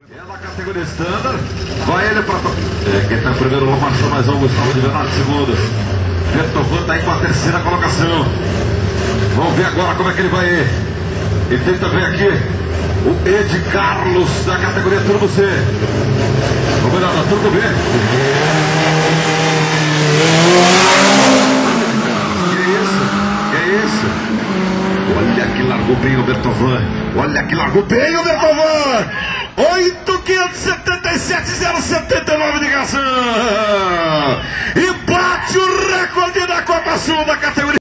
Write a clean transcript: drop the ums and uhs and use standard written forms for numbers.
É na categoria standard, vai ele para... quem está em primeiro lugar, marchou mais um, Gustavo de Bernardo segundo. Bertovan está aí com a terceira colocação. Vamos ver agora como é que ele vai ir. E tem também aqui o Ed Carlos da categoria Turbo C. Vamos olhar na Turbo B. Que isso? Olha que largou bem o Bertovan. Olha que largou bem o Bertovan. 8.577.079 de gação. E bate o recorde da Copa Sul da categoria.